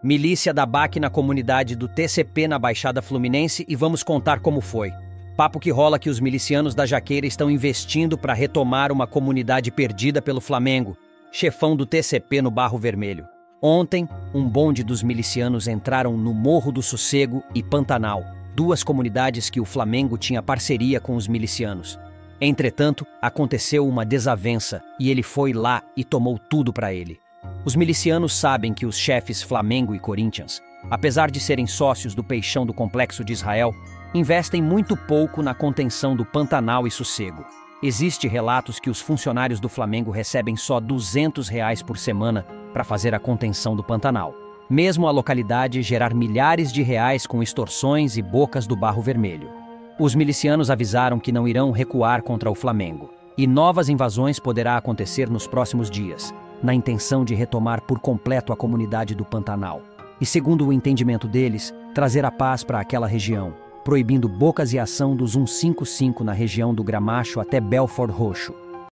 Milícia da BAC na comunidade do TCP na Baixada Fluminense e vamos contar como foi. Papo que rola que os milicianos da Jaqueira estão investindo para retomar uma comunidade perdida pelo Flamengo, chefão do TCP no Barro Vermelho. Ontem, um bonde dos milicianos entraram no Morro do Sossego e Pantanal, duas comunidades que o Flamengo tinha parceria com os milicianos. Entretanto, aconteceu uma desavença e ele foi lá e tomou tudo para ele. Os milicianos sabem que os chefes Flamengo e Corinthians, apesar de serem sócios do Peixão do Complexo de Israel, investem muito pouco na contenção do Pantanal e Sossego. Existem relatos que os funcionários do Flamengo recebem só R$ 200 por semana para fazer a contenção do Pantanal. Mesmo a localidade gerar milhares de reais com extorsões e bocas do Barro Vermelho. Os milicianos avisaram que não irão recuar contra o Flamengo, e novas invasões poderá acontecer nos próximos dias, na intenção de retomar por completo a comunidade do Pantanal. E segundo o entendimento deles, trazer a paz para aquela região, proibindo bocas e ação dos 155 na região do Gramacho até Belford Roxo.